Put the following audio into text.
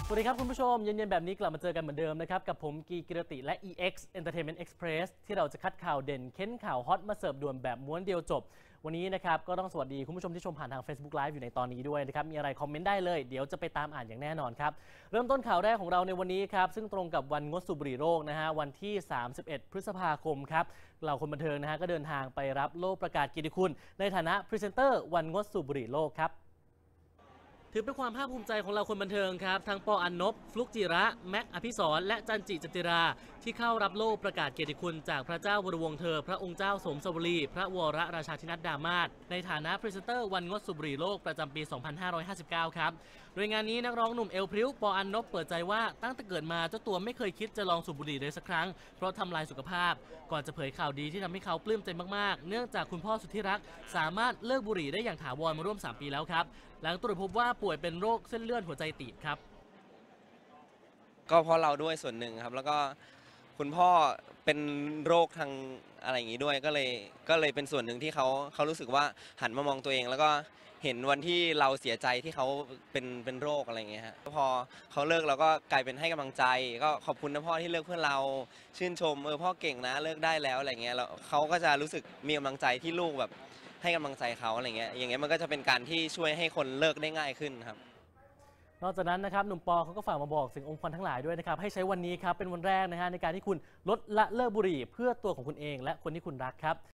สวัสดีครับคุณผู้ชมเย็นๆแบบนี้กลับมาเจอกันเหมือนเดิมนะครับกับผมกีกิรติและ EX Entertainment Express ที่เราจะคัดข่าวเด่นเค้นข่าวฮอตมาเสิร์ฟด่วนแบบม้วนเดียวจบวันนี้นะครับก็ต้องสวัสดีคุณผู้ชมที่ชมผ่านทาง Facebook Live อยู่ในตอนนี้ด้วยนะครับมีอะไรคอมเมนต์ได้เลยเดี๋ยวจะไปตามอ่านอย่างแน่นอนครับเริ่มต้นข่าวแรกของเราในวันนี้ครับซึ่งตรงกับวันงดสูบบุหรี่โลกนะฮะวันที่31 พฤษภาคมครับเหล่าคนบันเทิงนะฮะก็เดินทางไปรับโล่ประกาศเกียรติคุณในฐานะพรีเซนเตอร์วันงดสูบบุหรี่โลกครับถือเป็นความภาคภูมิใจของเราคนบันเทิงครับทั้งปออันนบฟลุกจิระแม็กอภิสรและจันจิจันติราที่เข้ารับโล่ประกาศเกียรติคุณจากพระเจ้าวรวงศ์เธอพระองค์เจ้าสมสวรีพระวรราชาธินัดดามาศในฐานะพรีเซนเตอร์วันงดสูบบุหรี่โลกประจำปี 2559 ครับโดยงานนี้นักร้องหนุ่มเอลพริ้วปออันนบเปิดใจว่าตั้งแต่เกิดมาเจ้าตัวไม่เคยคิดจะลองสูบบุหรี่เลยสักครั้งเพราะทำลายสุขภาพก่อนจะเผยข่าวดีที่ทำให้เขาปลื้มใจมากๆเนื่องจากคุณพ่อสุดที่รักสามารถเลิกบุหรี่ได้อย่างถาวรมาร่วม3 ปีแล้วครับหลังตรวจพบว่าป่วยเป็นโรคเส้นเลือดหัวใจตีบครับก็เพราะเราด้วยส่วนหนึ่งครับแล้วก็คุณพ่อเป็นโรคทางอะไรอย่างนี้ด้วยก็เลยเป็นส่วนหนึ่งที่เขารู้สึกว่าหันมามองตัวเอง แล้วก็เห็นวันที่เราเสียใจที่เขาเป็นโรคอะไรอย่างเงี้ยฮะพอเขาเลิกเราก็กลายเป็นให้กำลังใจก็ขอบคุณนะพ่อที่เลิกเพื่อเราชื่นชมพ่อเก่งนะเลิกได้แล้วอะไรเงี้ยแล้วเขาก็จะรู้สึกมีกำลังใจที่ลูกแบบให้กำลังใจเขาอะไรเงี้ยอย่างเงี้ยมันก็จะเป็นการที่ช่วยให้คนเลิกได้ง่ายขึ้นครับนอกจากนั้นนะครับหนุ่มปอเขาก็ฝากมาบอกสิ่งองค์กรทั้งหลายด้วยนะครับให้ใช้วันนี้ครับเป็นวันแรกนะฮะในการที่คุณลดละเลิกบุหรี่เพื่อตัวของคุณเองและคนที่คุณรักครับ